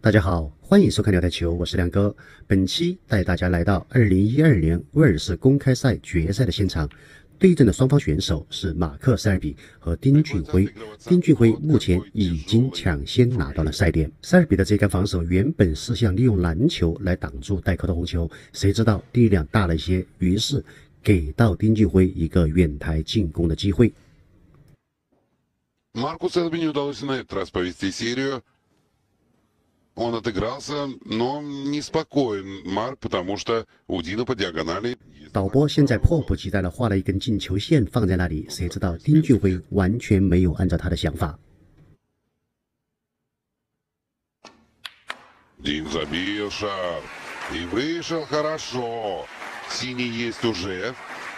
大家好，欢迎收看聊台球，我是亮哥。本期带大家来到2012年威尔士公开赛决赛的现场，对阵的双方选手是马克·塞尔比和丁俊晖。丁俊晖目前已经抢先拿到了赛点。塞尔比的这杆防守原本是想利用篮球来挡住带扣的红球，谁知道力量大了一些，于是给到丁俊晖一个远台进攻的机会。 Марку Селби не удалось на этот раз повести серию. Он отыгрался, но неспокоен Марк, потому что у Дина по диагонали. 导播现在迫不及待地画了一根进球线放在那里，谁知道丁俊晖完全没有按照他的想法。 Дин забил шар и вышел хорошо. Синий есть уже.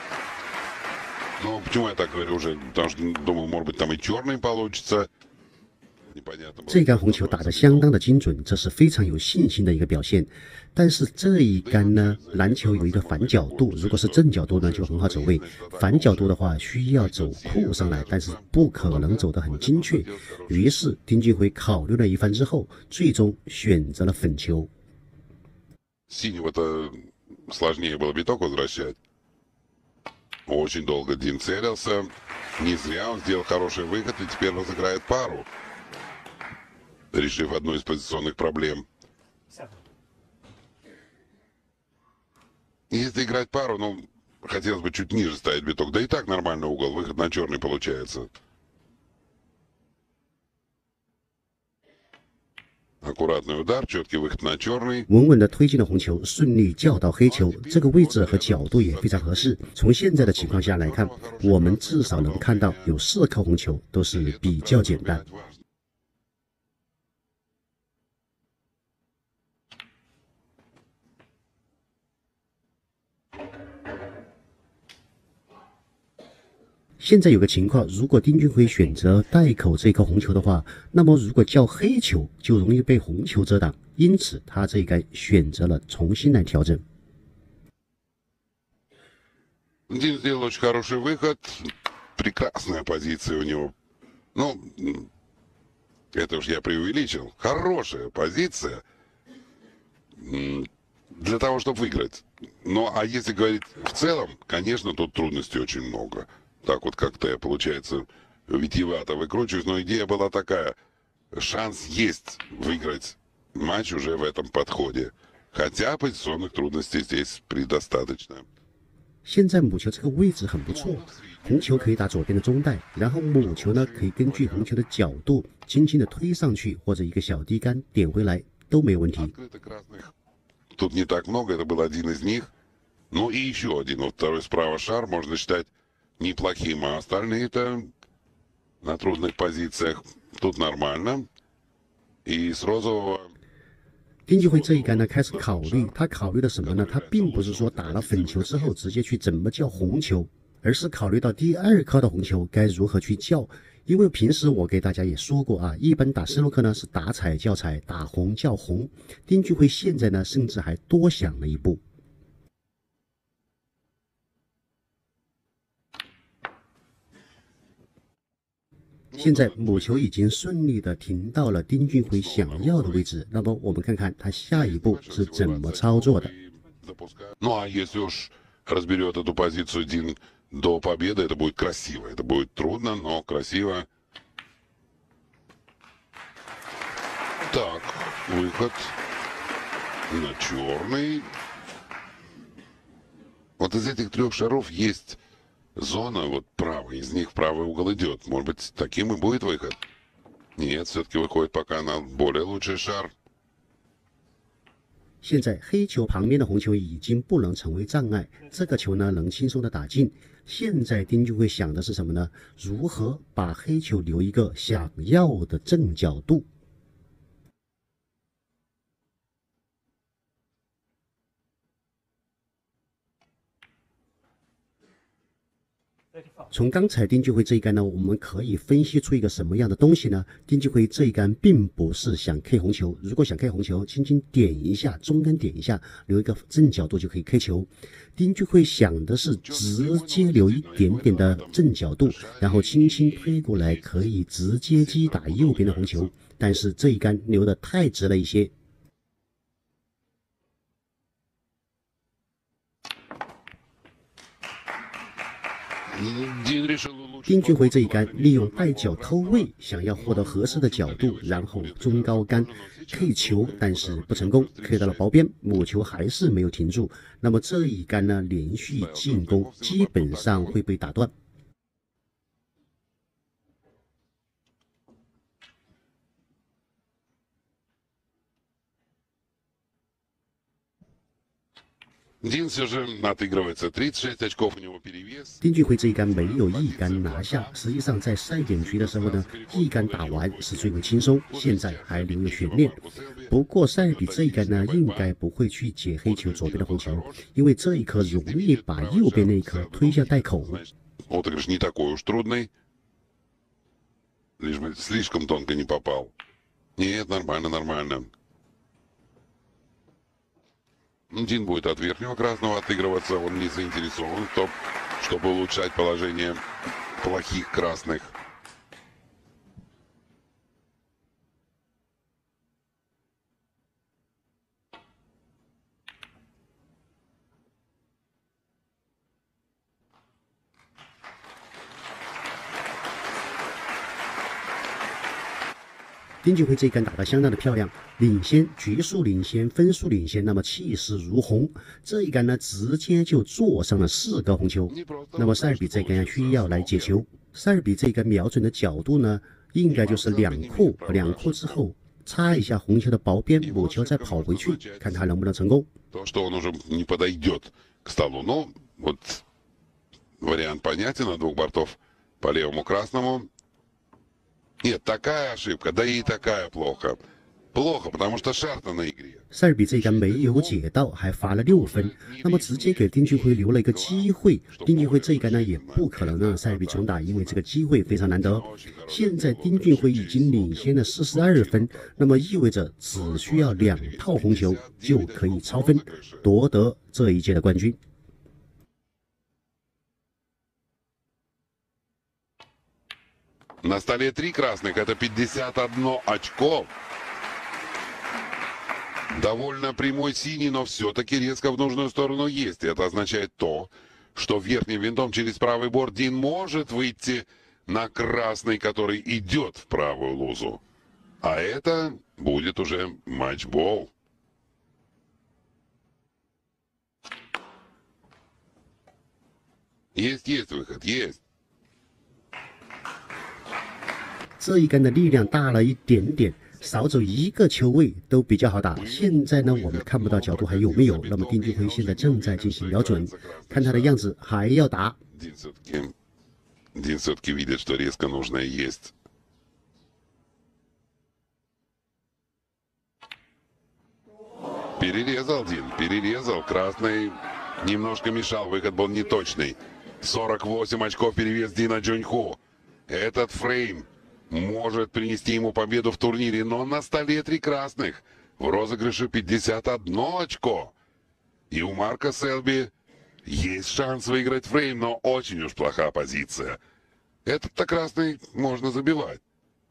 Ну, почему я так говорю уже? Потому что, думаю, может быть, там и черный получится. 这杆红球打得相当的精准，这是非常有信心的一个表现。但是这一杆呢，篮球有一个反角度，如果是正角度呢，就很好走位；反角度的话，需要走库上来，但是不可能走得很精确。于是丁俊晖考虑了一番之后，最终选择了粉球。 Синего-то сложнее было биток возвращать. Очень долго Дин целился. Не зря он сделал хороший выход и теперь разыграет пару, решив одну из позиционных проблем. Если играть пару, ну, хотелось бы чуть ниже ставить биток. Да и так нормальный угол, выход на черный получается. Аккуратный удар, четкий выход на черный. 稳稳地推进了红球，顺利叫到黑球，这个位置和角度也非常合适。从现在的情况下来看，我们至少能看到有4颗红球都是比较简单。现在有个情况，如果丁俊晖选择带口这颗红球的话，那么如果叫黑球就容易被红球遮挡，因此他这一杆选择了重新来调整。 Дин сделал очень хороший выход. Прекрасная позиция у него. Ну, это уж я преувеличил. Хорошая позиция для того, чтобы выиграть. Ну, а если говорить в целом, конечно, тут трудностей очень много. Так вот как-то я, получается, витиевато выкручиваюсь, но идея была такая. Шанс есть выиграть матч уже в этом подходе. Хотя позиционных трудностей здесь предостаточно. 现在母球这个位置很不错，红球可以打左边的中带，然后母球呢可以根据红球的角度轻轻的推上去，或者一个小低杆点回来都没有问题。 Тут не так много, это был один из них. Ну и еще один, вот второй справа шар, можно считать неплохим, а остальные-то на трудных позициях. Тут нормально. И с розового... 丁俊晖这一杆呢，开始考虑，他考虑的什么呢？他并不是说打了粉球之后直接去怎么叫红球，而是考虑到第2颗的红球该如何去叫。因为平时我给大家也说过啊，一般打斯诺克呢是打彩叫彩，打红叫红。丁俊晖现在呢，甚至还多想了一步。现在母球已经顺利的停到了丁俊晖想要的位置，那么我们看看他下一步是怎么操作的。 Ну а если уж разберет эту позицию Дин до победы, это будет красиво. Это будет трудно, но красиво. Так, выход на черный. Вот из этих 3 шаров есть зона, вот правый, из них правый угол идет. Может быть, таким и будет выход? Нет, все-таки выходит пока на более лучший шар. 现在黑球旁边的红球已经不能成为障碍，这个球呢能轻松的打进。现在丁俊晖想的是什么呢？如何把黑球留一个想要的正角度？从刚才丁俊晖这一杆呢，我们可以分析出一个什么样的东西呢？丁俊晖这一杆并不是想 K 红球，如果想 K 红球，轻轻点一下，中杆点一下，留一个正角度就可以 K 球。丁俊晖想的是直接留一点点的正角度，然后轻轻推过来，可以直接击打右边的红球。但是这一杆留得太直了一些， 丁俊晖这一杆利用带脚偷位，想要获得合适的角度，然后中高杆 K 球，但是不成功 ，K 到了薄边，母球还是没有停住。那么这一杆呢，连续进攻基本上会被打断。 丁俊晖这一杆没有一杆拿下，实际上在赛点局的时候呢，一杆打完是最为轻松，现在还留有悬念。不过塞尔比这一杆呢，应该不会去解黑球左边的红球，因为这一颗容易把右边那一颗推向袋口。 Отыгрыш не такой уж трудный, лишь бы слишком тонко не попал. Нет, нормально, нормально. Дин будет от верхнего красного отыгрываться, он не заинтересован в том, чтобы улучшать положение плохих красных. Дин 丁俊晖这一杆打得相当的漂亮，领先，局数领先，分数领先，那么气势如虹。这一杆呢，直接就坐上了4个红球。那么塞尔比这一杆需要来解球，塞尔比这一杆瞄准的角度呢，应该就是2库，2库之后擦一下红球的薄边，母球再跑回去，看他能不能成功。 То, что он уже не подойдет к столу. Ну, вот вариант понятен на двух бортов по левому красному. Нет, такая ошибка, да и такая плохо. Плохо, потому что шар-то на игре. 塞尔比这一杆没有解到，还罚了6分，那么直接给丁俊晖留了一个机会。丁俊晖这一杆呢，也不可能让塞尔比重打，因为这个机会非常难得。现在丁俊晖已经领先了42分，那么意味着只需要2套红球就可以超分，夺得这一届的冠军。 На столе 3 красных, это 51 очко. Довольно прямой синий, но все-таки резко в нужную сторону есть. Это означает то, что верхним винтом через правый борт Дин может выйти на красный, который идет в правую лузу. А это будет уже матчбол. Есть выход, есть. 这一杆的力量大了一点点，少走1个球位都比较好打。现在呢，我们看不到角度还有没有。那么丁俊晖现在正在进行瞄准，看他的样子还要打。 Дин все-таки видит, что резко нужное есть. Перерезал Дин, перерезал. Красный немножко мешал, выход был неточный. 48 очков перевес Дина Джуньху. Этот фрейм может принести ему победу в турнире, но на столе 3 красных. В розыгрыше 51 очко. И у Марка Селби есть шанс выиграть фрейм, но очень уж плохая позиция. Этот-то красный можно забивать.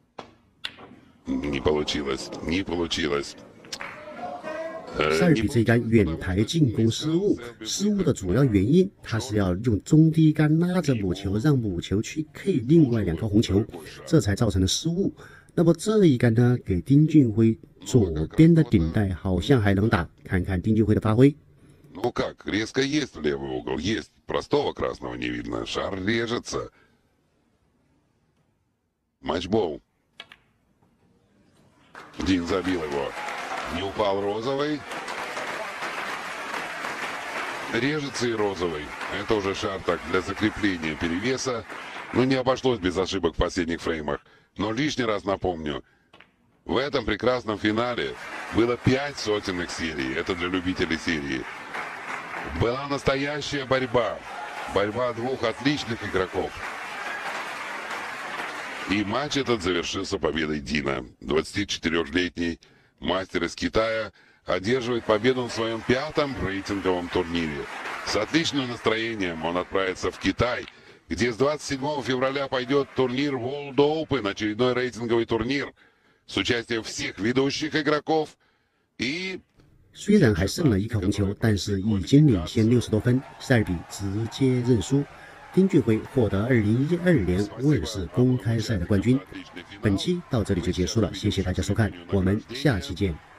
Не получилось, не получилось. 塞尔比这一杆远台进攻失误，失误的主要原因，他是要用中低杆拉着母球，让母球去 K 另外2颗红球，这才造成了失误。那么这一杆呢，给丁俊晖左边的顶带好像还能打，看看丁俊晖的发挥。 Ну как, резко есть в левый угол, есть. Простого красного не видно, шар режется. Матчбол. Дин забил его. Не упал розовый. Режется и розовый. Это уже шар так для закрепления перевеса. Ну, не обошлось без ошибок в последних фреймах. Но лишний раз напомню, в этом прекрасном финале было 5 сотенных серий. Это для любителей серии. Была настоящая борьба. Борьба 2 отличных игроков. И матч этот завершился победой Дина. 24-летний мастер из Китая одерживает победу на своем 5-м рейтинговом турнире. С отличным настроением он отправится в Китай, где с 27 февраля пойдет турнир World Open, очередной рейтинговый турнир с участием всех ведущих игроков. И 虽然还剩了1颗红球，但是已经领先60多分，塞尔比直接认输。 丁俊晖获得2012年威尔士公开赛的冠军。本期到这里就结束了，谢谢大家收看，我们下期见。